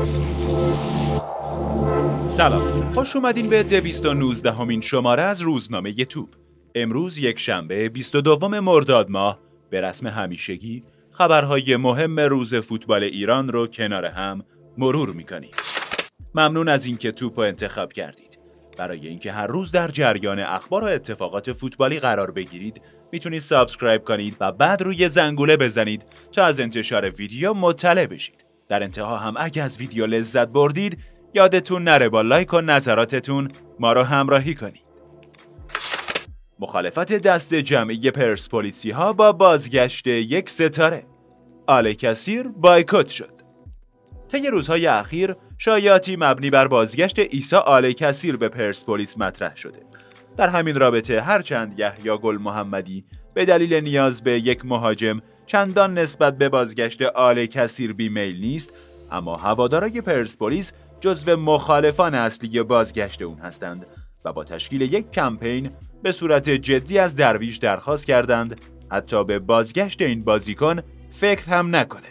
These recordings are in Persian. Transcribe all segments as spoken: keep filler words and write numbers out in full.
سلام، خوش اومدین به دویست و نوزدهمین شماره از روزنامه توپ. امروز یک شنبه بیست و دوم مرداد ماه به رسم همیشگی خبرهای مهم روز فوتبال ایران رو کنار هم مرور میکنیم. ممنون از اینکه توپ رو انتخاب کردید. برای اینکه هر روز در جریان اخبار و اتفاقات فوتبالی قرار بگیرید، میتونید سابسکرایب کنید و بعد روی زنگوله بزنید تا از انتشار ویدیو مطلع بشید. در انتها هم اگه از ویدیو لذت بردید، یادتون نره با لایک و نظراتتون ما رو همراهی کنید. مخالفت دست جمعی پرسپولیسی ها با بازگشت یک ستاره. آل کثیر بایکوت شد. طی روزهای اخیر شایعاتی مبنی بر بازگشت عیسی آل کثیر به پرسپولیس مطرح شده. در همین رابطه هرچند یحیی گل محمدی به دلیل نیاز به یک مهاجم چندان نسبت به بازگشت آل کثیر بیمیل نیست، اما هوادارای پرسپولیس جزو مخالفان اصلی بازگشت اون هستند و با تشکیل یک کمپین به صورت جدی از درویش درخواست کردند حتی به بازگشت این بازیکن فکر هم نکنه.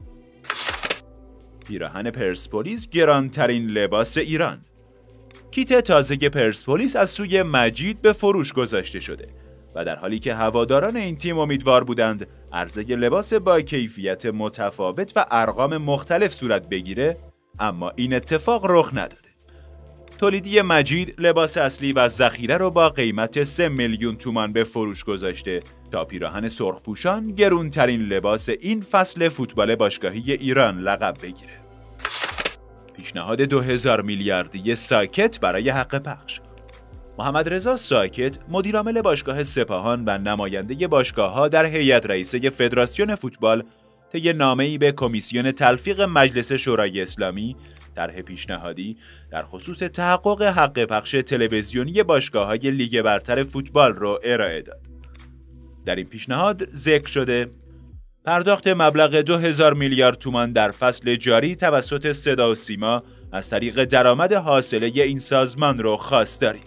پیراهن پرسپولیس گرانترین لباس ایران. کیت تازه پرسپولیس از سوی مجید به فروش گذاشته شده و در حالی که هواداران این تیم امیدوار بودند عرضه لباس با کیفیت متفاوت و ارقام مختلف صورت بگیره، اما این اتفاق رخ نداده. تولیدی مجید لباس اصلی و ذخیره رو با قیمت سه میلیون تومان به فروش گذاشته تا پیراهن سرخپوشان گرونترین لباس این فصل فوتبال باشگاهی ایران لقب بگیره. پیشنهاد دو هزار میلیاردی ساکت برای حق پخش. محمد رضا ساکت، مدیرعامل باشگاه سپاهان و نماینده باشگاه‌ها در هیئت رئیسه فدراسیون فوتبال، طی نامه‌ای به کمیسیون تلفیق مجلس شورای اسلامی طرح پیشنهادی در خصوص تحقق حق پخش تلویزیونی باشگاه‌های لیگ برتر فوتبال را ارائه داد. در این پیشنهاد ذکر شده پرداخت مبلغ دو هزار میلیارد تومان در فصل جاری توسط صدا و سیما از طریق درآمد حاصله این سازمان را خواستاریم.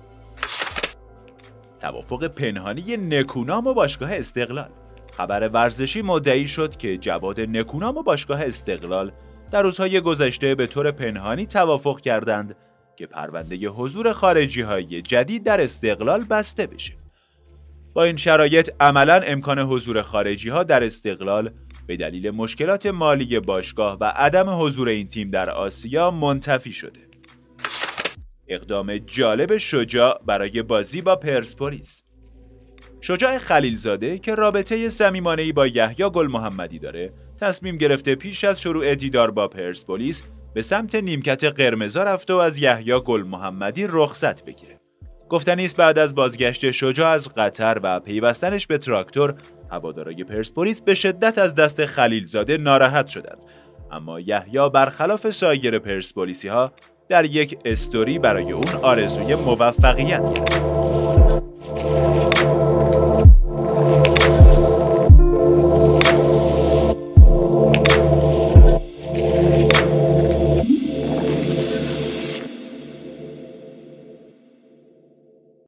توافق پنهانی نکونام و باشگاه استقلال. خبر ورزشی مدعی شد که جواد نکونام و باشگاه استقلال در روزهای گذشته به طور پنهانی توافق کردند که پرونده حضور خارجی‌های جدید در استقلال بسته بشه. با این شرایط عملاً امکان حضور خارجی‌ها در استقلال به دلیل مشکلات مالی باشگاه و عدم حضور این تیم در آسیا منتفی شده. اقدام جالب شجاع برای بازی با پرسپولیس. شجاع خلیلزاده که رابطه صمیمانه‌ای با یحیی گل محمدی داره، تصمیم گرفته پیش از شروع دیدار با پرسپولیس به سمت نیمکت قرمزا رفته و از یحیی گل محمدی رخصت بگیره. گفتنی است بعد از بازگشت شجاع از قطر و پیوستنش به تراکتور، هوادارهای پرسپولیس به شدت از دست خلیلزاده ناراحت شدند، اما یحیی برخلاف سایر پرسپولیسی‌ها در یک استوری برای اون آرزوی موفقیت کرد.